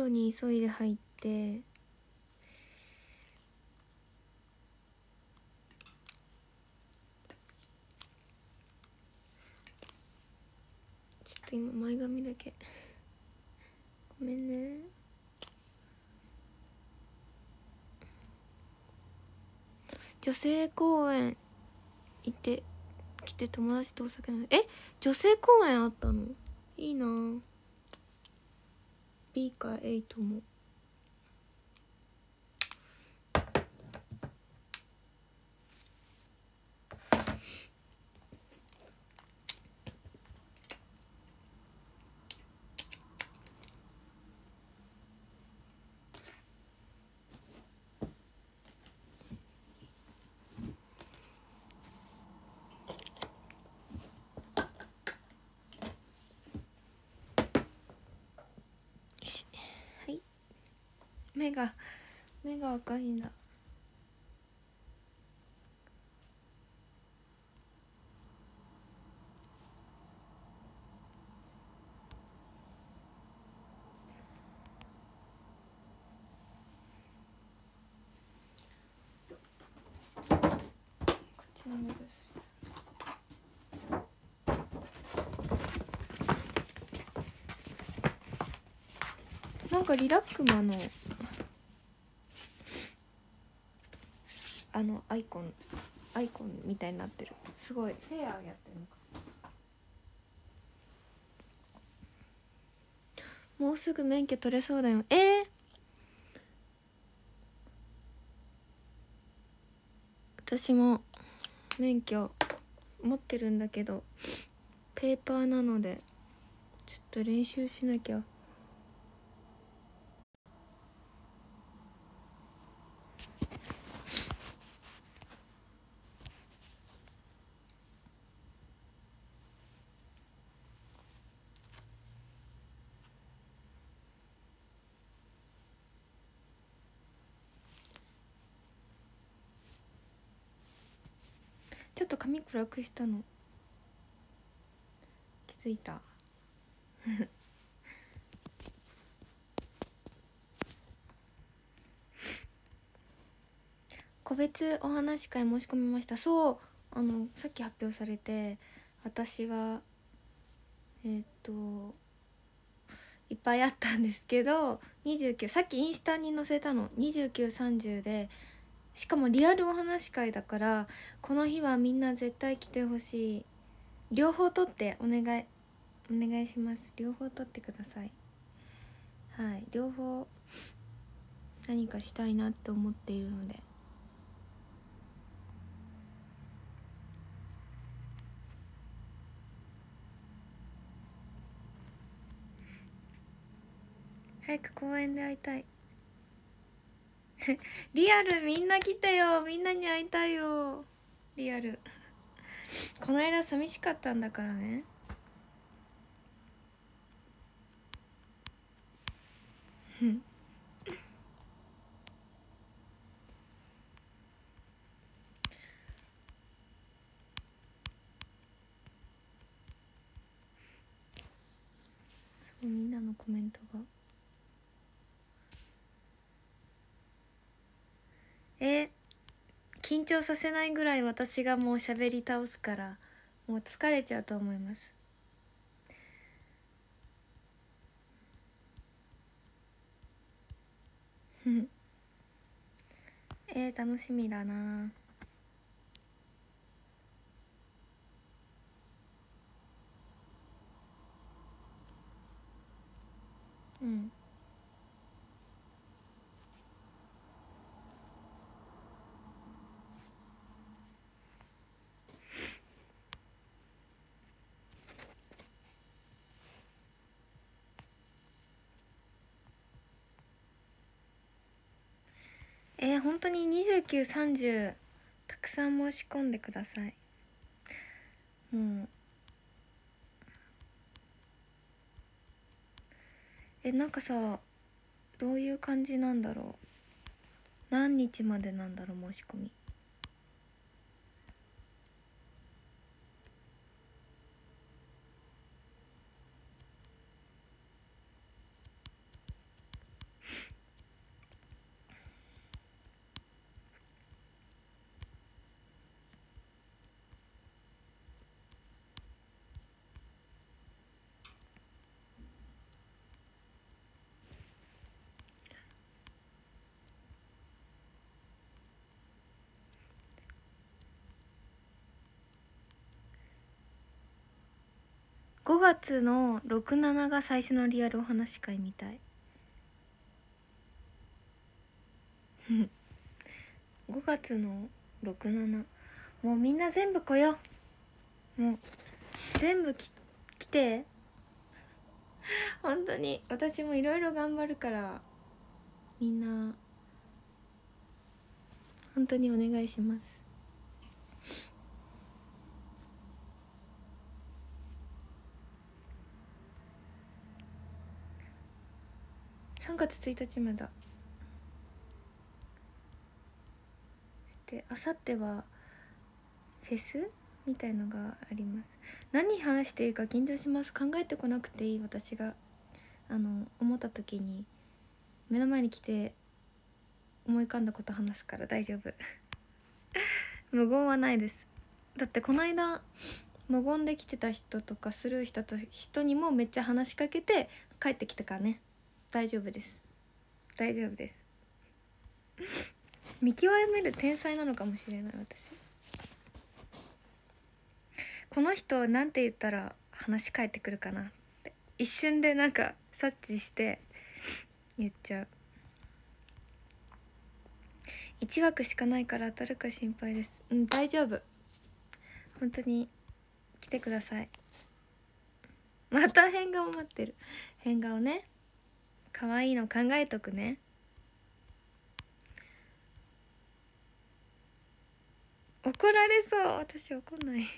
呂に急いで入って、ちょっと今前髪だけごめんね。女性公園行ってきて友達とお酒飲んで。女性公園あったの？いいな。 B か8も。はい、目が赤いんだ。こっちの目薬なんかリラックマのアイコンみたいになってる。すごいフェアやってるのか。もうすぐ免許取れそうだよ。私も免許持ってるんだけどペーパーなのでちょっと練習しなきゃ。ちょっと髪暗くしたの気づいた？個別お話し会申し込みました。そう、さっき発表されて、私はいっぱいあったんですけど29、さっきインスタに載せたの29、30で、しかもリアルお話し会だからこの日はみんな絶対来てほしい。両方取ってお願いします。両方取ってください。はい、両方何かしたいなって思っているので。早く公園で会いたい。リアルみんな来てよ。みんなに会いたいよ。リアルこの間寂しかったんだからね。みんなのコメントが緊張させないぐらい私がもう喋り倒すからもう疲れちゃうと思います。楽しみだな。うん。本当に29、30たくさん申し込んでください。もうなんかさ、どういう感じなんだろう。何日までなんだろう申し込み。 5月の67が最初のリアルお話し会みたい。5月の67、もうみんな全部来よう。もう全部来て本当に私もいろいろ頑張るから、みんな本当にお願いします。3月1日までだ。であさってはフェスみたいのがあります。何話していいか緊張します。考えてこなくていい。私が思った時に目の前に来て思い浮かんだこと話すから大丈夫。無言はないです。だってこの間無言で来てた人とかスルーした人にもめっちゃ話しかけて帰ってきたからね。大丈夫です、大丈夫です。見極める天才なのかもしれない私。この人なんて言ったら話返ってくるかなって一瞬でなんか察知して言っちゃう。1枠しかないから当たるか心配です。大丈夫、本当に来てください。また変顔待ってる。変顔ね、可愛いの考えとくね。怒られそう。私怒んない。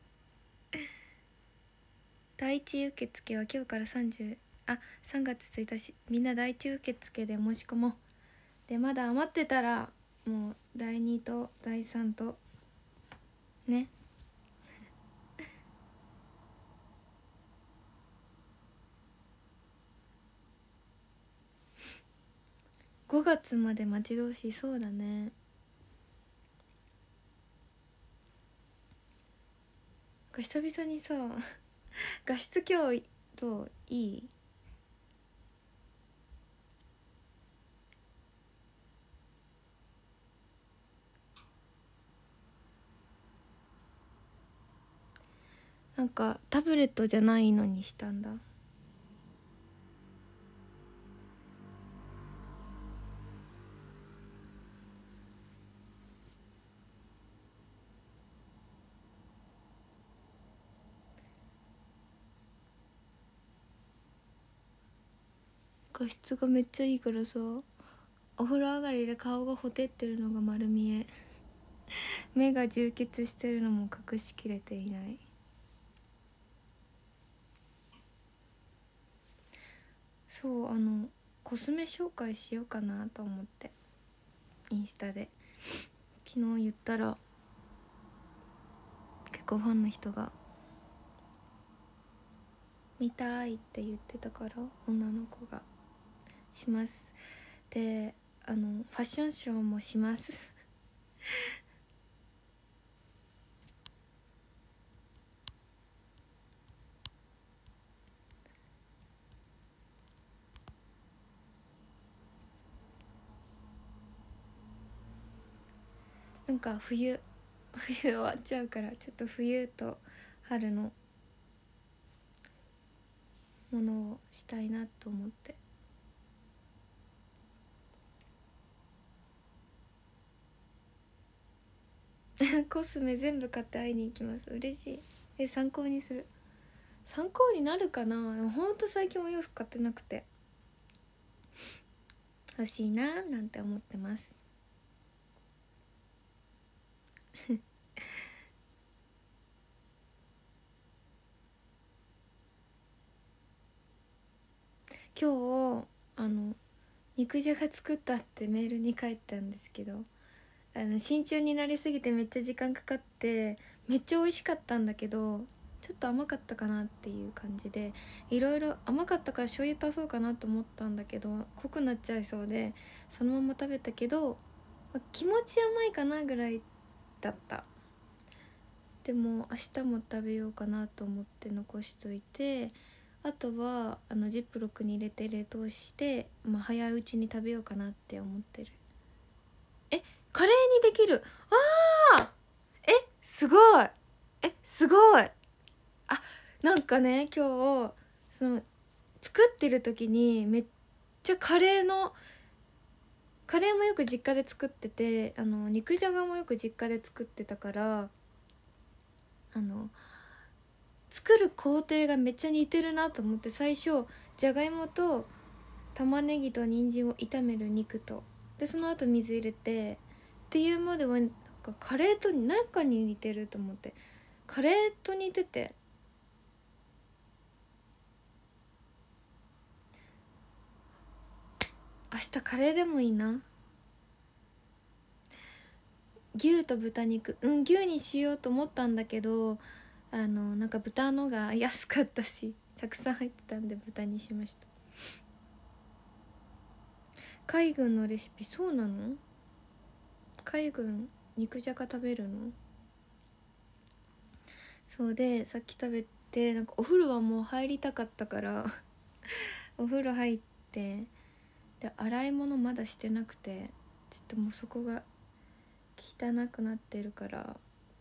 第一受付は今日から3月1日、みんな第一受付で申し込もう。でまだ余ってたらもう第2と第3とね。5月まで待ち遠しい。そうだね。久々にさ画質今日どう？いい？なんかタブレットじゃないのにしたんだ。画質がめっちゃいいからさ、お風呂上がりで顔がほてってるのが丸見え。目が充血してるのも隠しきれていない。そうコスメ紹介しようかなと思ってインスタで昨日言ったら結構ファンの人が見たいって言ってたから、女の子がします。でファッションショーもしますなんか冬終わっちゃうから、ちょっと冬と春のものをしたいなと思ってコスメ全部買って会いに行きます。嬉しい。参考にする。参考になるかな。ほんと最近お洋服買ってなくて欲しいななんて思ってます今日肉じゃが作ったってメールに書いたんですけど、真鍮になりすぎてめっちゃ時間かかってめっちゃ美味しかったんだけど、ちょっと甘かったかなっていう感じで、いろいろ甘かったから醤油足そうかなと思ったんだけど濃くなっちゃいそうでそのまま食べたけど、気持ち甘いかなぐらいだった。でも明日も食べようかなと思って残しといて、あとはジップロックに入れて冷凍して、早いうちに食べようかなって思ってる。カレーにできる。すごい。すごい。 なんかね今日その作ってる時にめっちゃカレーもよく実家で作ってて、肉じゃがもよく実家で作ってたから、作る工程がめっちゃ似てるなと思って、最初じゃがいもと玉ねぎと人参を炒める肉と、でその後水入れてっていうまではなんかカレーと何かに似てると思って、カレーと似てて、明日カレーでもいいな。牛と豚肉、牛にしようと思ったんだけど、なんか豚のが安かったしたくさん入ってたんで豚にしました。海軍のレシピ、そうなの？海軍肉じゃが食べるの？そうで、さっき食べてなんかお風呂はもう入りたかったからお風呂入って、で洗い物まだしてなくて、ちょっともうそこが汚くなってるから、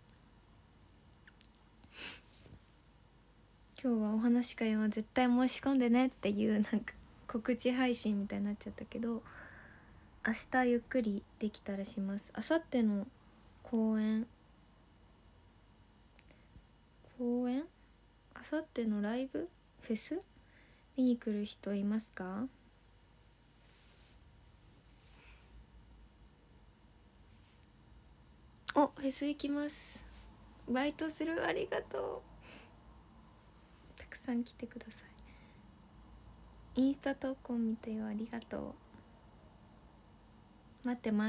今日はお話し会は絶対申し込んでねっていうなんか告知配信みたいになっちゃったけど、明日ゆっくりできたらします。明後日の公演明後日のライブフェス見に来る人いますか？お、フェス行きます。バイトする、ありがとう。たくさん来てください。インスタ投稿見てよ、ありがとう。待ってます。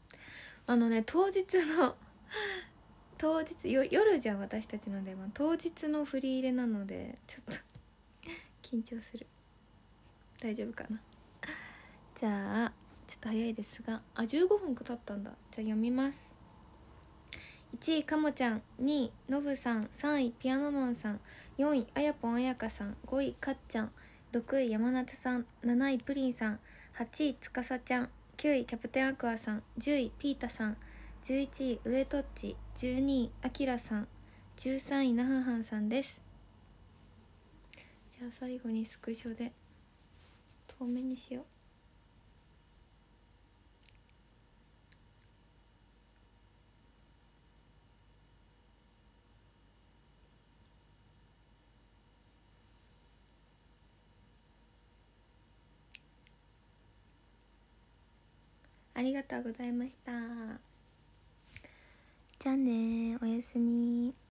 当日夜じゃん、私たちの出番。当日の振り入れなのでちょっと緊張する。大丈夫かな。じゃあちょっと早いですが、15分経ったんだ。じゃあ読みます。1位かもちゃん、2位のぶさん、3位ピアノマンさん、4位あやぽんあやかさん、5位かっちゃん、6位山夏さん、7位プリンさん、8位つかさちゃん、9位キャプテンアクアさん、10位ピータさん、11位上トッチ、12位あきらさん、13位なははんさんです。じゃあ最後にスクショで透明にしよう。ありがとうございました。じゃあね、おやすみ。